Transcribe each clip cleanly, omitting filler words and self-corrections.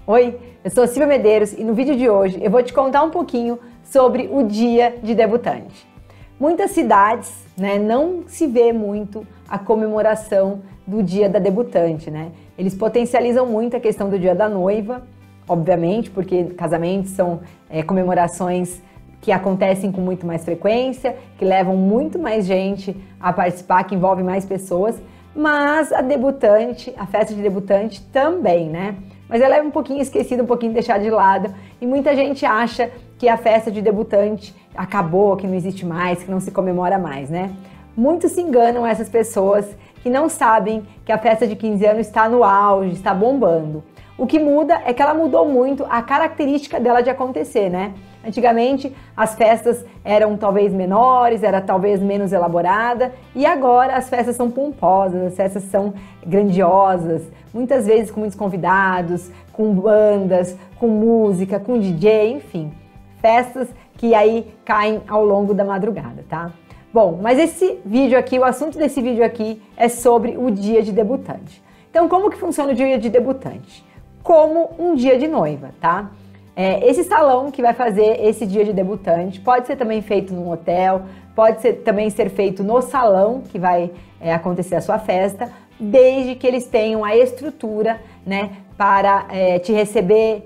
Oi, eu sou Silvia Medeiros e no vídeo de hoje eu vou te contar um pouquinho sobre o Dia de Debutante. Muitas cidades, não se vê muito a comemoração do Dia da Debutante, Eles potencializam muito a questão do Dia da Noiva, obviamente, porque casamentos são comemorações que acontecem com muito mais frequência, que levam muito mais gente a participar, que envolve mais pessoas, mas a debutante, a festa de debutante também, Mas ela é um pouquinho esquecida, um pouquinho deixada de lado, e muita gente acha que a festa de debutante acabou, que não existe mais, que não se comemora mais, Muitos se enganam, essas pessoas que não sabem que a festa de 15 anos está no auge, está bombando. O que muda é que ela mudou muito a característica dela de acontecer, Antigamente as festas eram talvez menores, era talvez menos elaborada, e agora as festas são pomposas, as festas são grandiosas, muitas vezes com muitos convidados, com bandas, com música, com DJ, enfim, festas que aí caem ao longo da madrugada, tá? Bom, mas esse vídeo aqui, o assunto desse vídeo aqui é sobre o dia de debutante. Então, como que funciona o dia de debutante? Como um dia de noiva, tá? Esse salão que vai fazer esse dia de debutante pode ser também feito num hotel, pode ser, também ser feito no salão que vai acontecer a sua festa, desde que eles tenham a estrutura, para te receber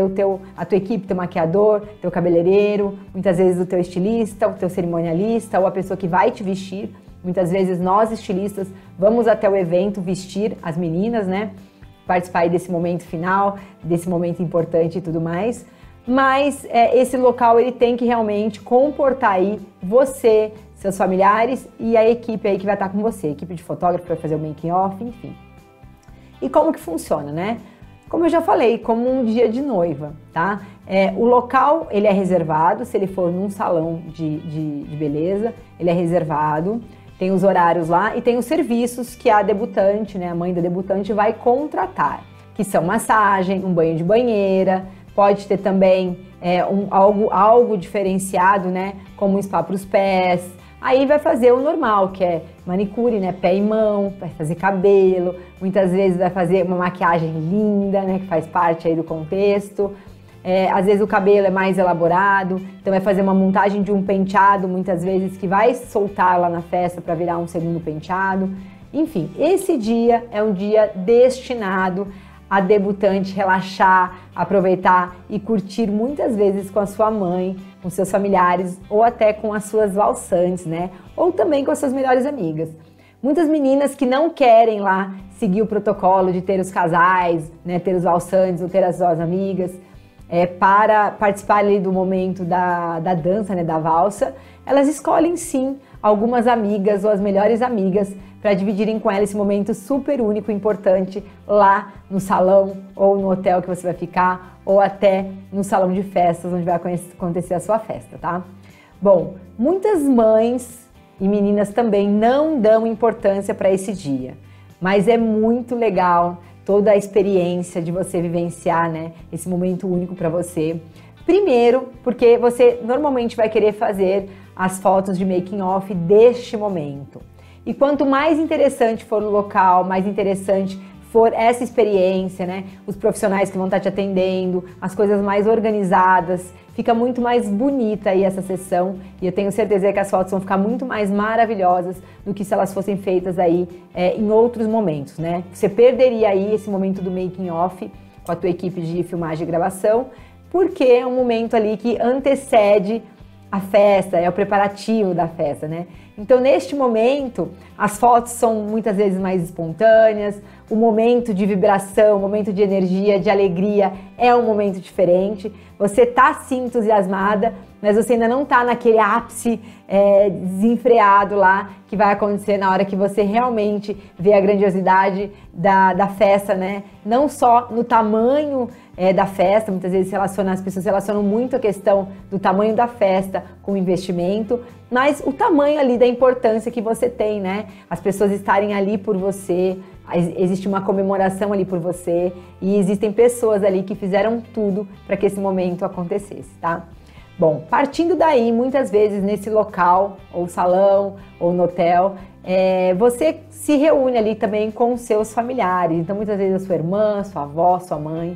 a tua equipe, teu maquiador, teu cabeleireiro, muitas vezes o teu estilista, o teu cerimonialista ou a pessoa que vai te vestir. Muitas vezes nós, estilistas, vamos até o evento vestir as meninas, participar aí desse momento final, desse momento importante e tudo mais, mas esse local ele tem que realmente comportar aí você, seus familiares e a equipe aí que vai estar com você, a equipe de fotógrafo vai fazer o making off, enfim. E como que funciona, Como eu já falei, como um dia de noiva, tá? O local ele é reservado, se ele for num salão de beleza, ele é reservado. Tem os horários lá e tem os serviços que a debutante, a mãe da debutante vai contratar, que são massagem, um banho de banheira, pode ter também algo diferenciado, como um spa para os pés. Aí vai fazer o normal, que é manicure, pé e mão, vai fazer cabelo, muitas vezes vai fazer uma maquiagem linda, que faz parte aí do contexto. Às vezes o cabelo é mais elaborado, então vai fazer uma montagem de um penteado, muitas vezes, que vai soltar lá na festa para virar um segundo penteado. Enfim, esse dia é um dia destinado a debutante relaxar, aproveitar e curtir muitas vezes com a sua mãe, com seus familiares ou até com as suas valsantes, Ou também com as suas melhores amigas. Muitas meninas que não querem lá seguir o protocolo de ter os casais, ter os valsantes ou ter as suas amigas, para participar ali do momento da dança, da valsa, elas escolhem sim algumas amigas ou as melhores amigas para dividirem com ela esse momento super único e importante lá no salão ou no hotel que você vai ficar ou até no salão de festas onde vai acontecer a sua festa, tá? Bom, muitas mães e meninas também não dão importância para esse dia, mas é muito legal toda a experiência de você vivenciar, esse momento único para você. Primeiro, porque você normalmente vai querer fazer as fotos de making off deste momento. E quanto mais interessante for o local, mais interessante for essa experiência, os profissionais que vão estar te atendendo, as coisas mais organizadas, fica muito mais bonita aí essa sessão e eu tenho certeza que as fotos vão ficar muito mais maravilhosas do que se elas fossem feitas aí em outros momentos, Você perderia aí esse momento do making off com a tua equipe de filmagem e gravação, porque é um momento ali que antecede a festa, é o preparativo da festa, Então, neste momento, as fotos são muitas vezes mais espontâneas, o momento de vibração, o momento de energia, de alegria é um momento diferente. Você está sim entusiasmada, mas você ainda não está naquele ápice desenfreado lá que vai acontecer na hora que você realmente vê a grandiosidade da festa, Não só no tamanho da festa, muitas vezes as pessoas relacionam muito a questão do tamanho da festa com o investimento, mas o tamanho ali da importância que você tem, As pessoas estarem ali por você, existe uma comemoração ali por você e existem pessoas ali que fizeram tudo para que esse momento acontecesse, tá? Bom, partindo daí, muitas vezes nesse local, ou salão, ou no hotel, você se reúne ali também com os seus familiares. Então, muitas vezes a sua irmã, sua avó, sua mãe.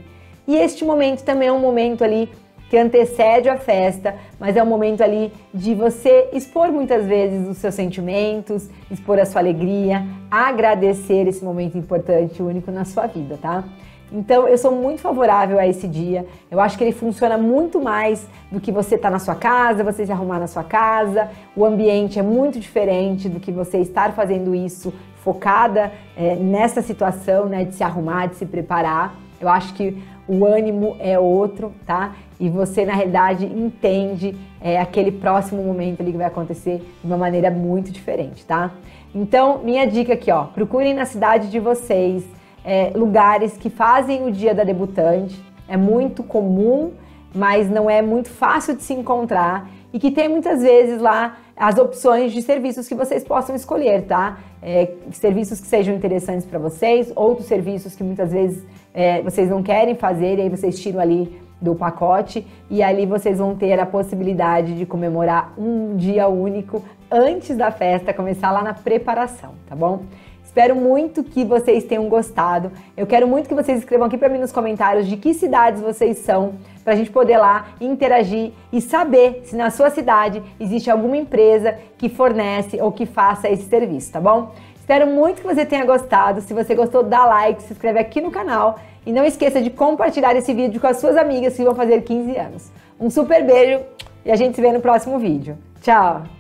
E este momento também é um momento ali que antecede a festa, mas é um momento ali de você expor muitas vezes os seus sentimentos, expor a sua alegria, agradecer esse momento importante, único na sua vida, tá? Então, eu sou muito favorável a esse dia. Eu acho que ele funciona muito mais do que você estar na sua casa, você se arrumar na sua casa. O ambiente é muito diferente do que você estar fazendo isso focada nessa situação, né, de se arrumar, de se preparar. Eu acho que o ânimo é outro, tá? E você, na realidade, entende aquele próximo momento ali que vai acontecer de uma maneira muito diferente, tá? Então, minha dica aqui, ó, procurem na cidade de vocês lugares que fazem o dia da debutante. É muito comum, mas não é muito fácil de se encontrar e que tem muitas vezes lá as opções de serviços que vocês possam escolher, tá? Serviços que sejam interessantes para vocês, outros serviços que muitas vezes vocês não querem fazer e aí vocês tiram ali do pacote e ali vocês vão ter a possibilidade de comemorar um dia único antes da festa começar lá na preparação, tá bom? Espero muito que vocês tenham gostado. Eu quero muito que vocês escrevam aqui para mim nos comentários de que cidades vocês são, para a gente poder lá interagir e saber se na sua cidade existe alguma empresa que fornece ou que faça esse serviço, tá bom? Espero muito que você tenha gostado. Se você gostou, dá like, se inscreve aqui no canal e não esqueça de compartilhar esse vídeo com as suas amigas que vão fazer 15 anos. Um super beijo e a gente se vê no próximo vídeo. Tchau!